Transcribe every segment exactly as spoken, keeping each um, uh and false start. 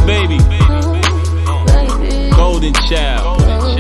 baby. Golden child.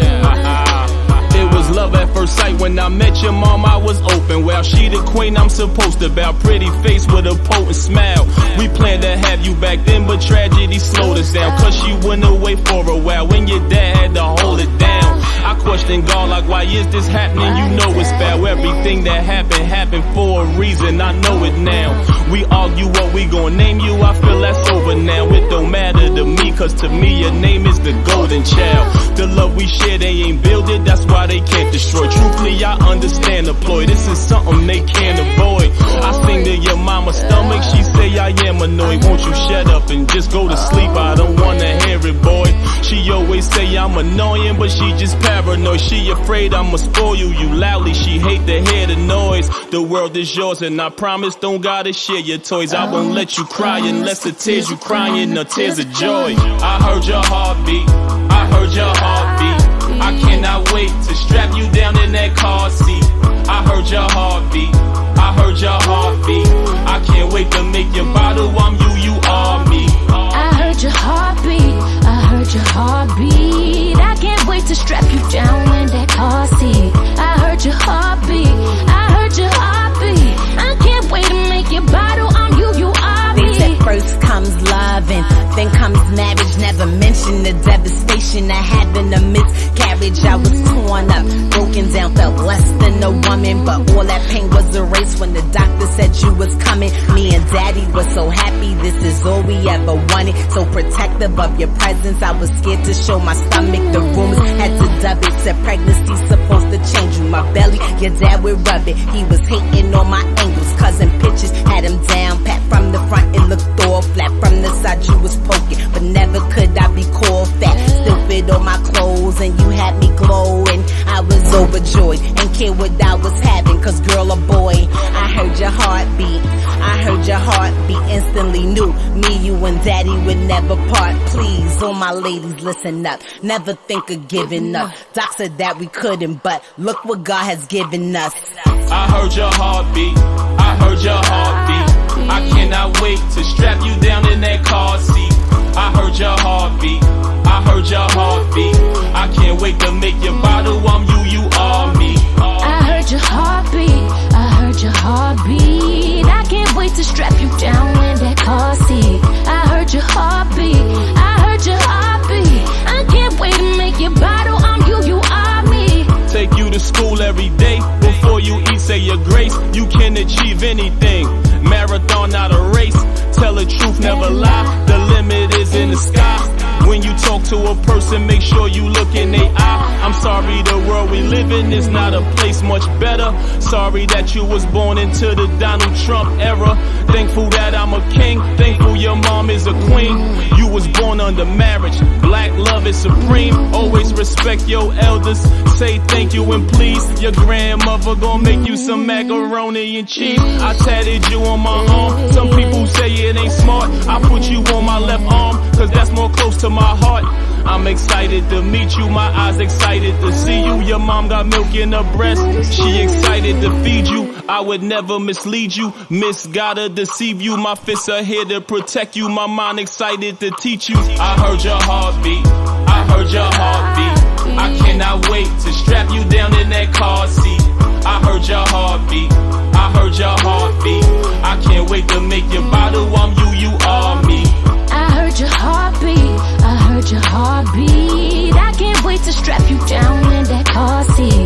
It was love at first sight when I met your mom. I was open. Well, she the queen I'm supposed to bow. Pretty face with a potent smile. We planned to have you back then, but tragedy slowed us down. Cause she went away for a while when your dad had to hold it down. I question God like, why is this happening? You know it's foul. Everything that happened, happened for a reason. I know it now. We argue what we gon' name you. I feel that's over now. It don't matter to me, cause to me your name is the golden child. The love we share, they ain't build it. That's why they can't destroy. Truthfully, I understand the ploy. This is something they can't avoid. I sing to your mama's stomach. She say I am annoyed. Won't you shut up and just go to sleep? I don't wanna hear it, boy. She always say I'm annoying, but she just paranoid. She afraid I'ma spoil you, you loudly. She hate to hear the noise. The world is yours and I promise don't gotta share your toys. I won't let you cry unless the tears you crying are tears of joy. I heard your heartbeat, I heard your heartbeat. I cannot wait to strap you down in that car seat. I heard your heartbeat, I heard your heartbeat. I can't wait to make your bottle, I'm you, you are me. I heard your heartbeat, I heard your heartbeat. I can't wait to strap you down in that car seat. I heard your heartbeat, I heard your heartbeat. I can't wait to make your bottle, I'm you, you are me. They said first comes love and then comes marriage. Never mentioned the devastation of having a miscarriage. I was torn up, broken down, felt less than a woman. But all that pain was erased when the doctor said you was coming. Me and daddy were so happy, this is all we ever wanted. So protective of your presence, I was scared to show my stomach. The rumors had to dub it, said pregnancy supposed to change you. My belly, your dad would rub it. He was hating on my angles, cousin pictures had him down pat from the front. It looked all flat from the side, you was poking, but never could I be called fat. Still fit on my clothes and you had me glowing. I was overjoyed and cared what I was having, cause girl or boy, I heard your heartbeat, I heard your heartbeat. Instantly knew me, you and daddy would never part. Please, all my ladies, listen up, never think of giving up. Doc said that we couldn't, but look what God has given us. I heard your heartbeat, I heard your heartbeat. I cannot wait to strap you down in that car seat. I heard your heartbeat, I heard your heartbeat. I can't wait to make your bottle, I'm you, you are me. I heard your heartbeat, I heard your heartbeat. I can't wait to strap you down in that car seat. I heard your heartbeat, I heard your heartbeat. I can't wait to make your bottle, I'm you, you are me. Take you to school every day. Before you eat, say your grace. You can achieve anything. Marathon, not a race. Tell the truth, never lie. The limit is in the sky. When you talk to a person, make sure you look in their eye. I'm sorry the world we live in is not a place much better. Sorry that you was born into the Donald Trump era. Thankful that I'm a king. Thankful your mom is a queen. You was born under marriage. Black love is supreme. Always respect your elders. Say thank you and please. Your grandmother gonna make you some macaroni and cheese. I tatted you on my arm. Some people say it ain't smart. I put you on my left arm, cause that's more close to my heart. I'm excited to meet you, my eyes excited to see you. Your mom got milk in her breast, she excited to feed you. I would never mislead you, miss gotta deceive you. My fists are here to protect you, my mind excited to teach you. I heard your heartbeat, I heard your heartbeat. I cannot wait to strap you down in that car seat. I heard your heartbeat, I heard your heartbeat. I can't wait to make your bottle, I'm you, you are me. I heard your heartbeat, I heard your heartbeat. I can't wait to strap you down in that car seat.